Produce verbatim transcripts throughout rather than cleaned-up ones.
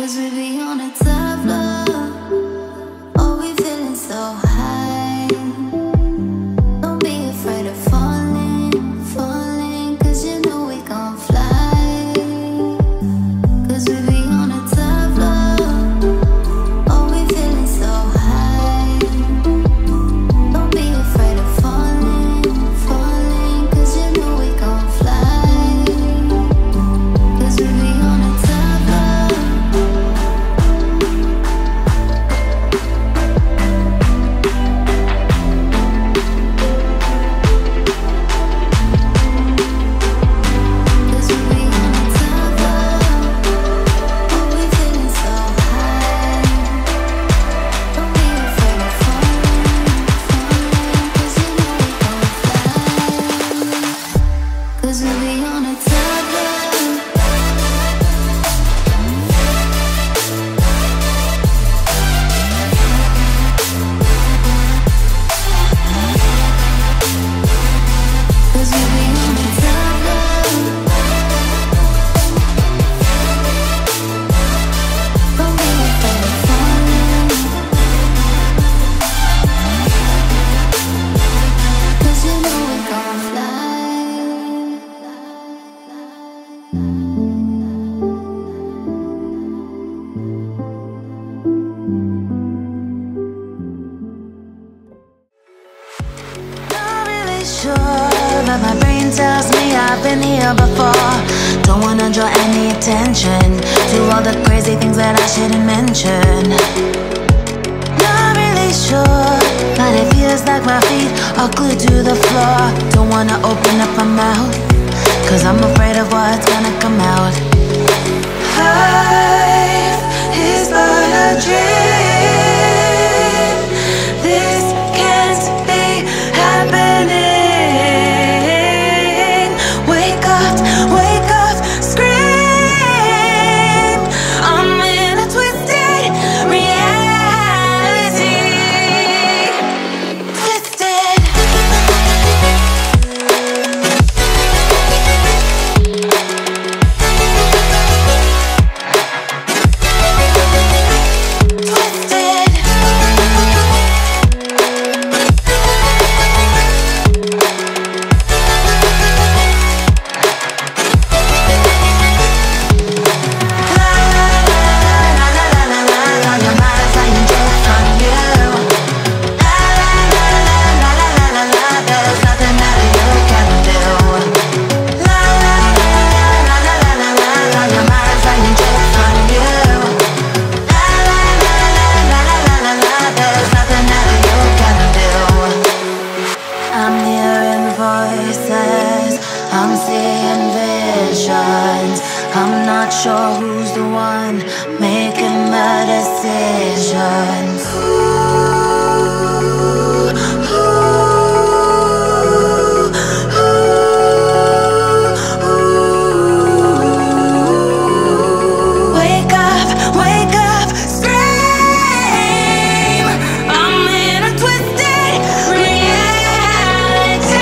Cause we be on a tough love. Oh, we feeling so high. Don't be afraid of falling, falling. Cause you know we gon' fly. Cause we be on a tough love. Oh, we feeling so high. Don't be afraid of falling, falling. Cause you know we gon' fly. Cause we be on a tough love. Cause we be on a tough love. Oh, we feeling so high. Don't be afraid of falling, falling. Cause you know we gon' fly. Cause we be on a tough love. Cause we be on a tough love. Don't be afraid of falling. Cause you know we gon' fly. Not really sure, but my brain tells me I've been here before. Don't wanna draw any attention to all the crazy things that I shouldn't mention. Not really sure, but it feels like my feet are glued to the floor. Don't wanna open up my mouth, cause I'm afraid of what's gonna come out. Life is but a dream. This can't be happening. Wake up, wake up, scream. I'm in a twisted reality. Twisted. I'm not sure who's the one making the decisions. Wake up, wake up, scream. I'm in a twisted reality.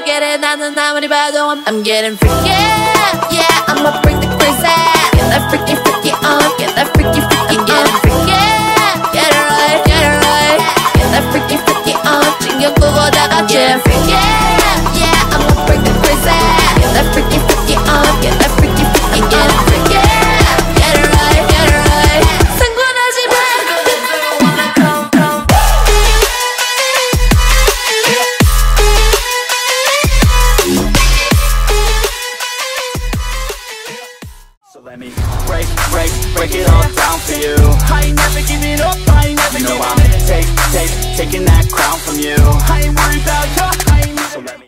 get it 나는 아무리 봐도 I'm, I'm getting freaky. Yeah, I'ma bring the crazy. Get that freaky freaky on. Get that freaky freaky. I'm getting freaky. Get it right, get it right. Get that freaky freaky on. 신경 끄고 다 같이 freaky. Yeah, I'ma bring the crazy. Get that freaky freaky on. Get that freaky freaky. I'm getting freaky. Get it right, get it right. 상관하지 마. So let me break, break, break it all down for you. I ain't never giving up, I ain't never giving up. You know I'm take, take, taking that crown from you. I ain't worried about your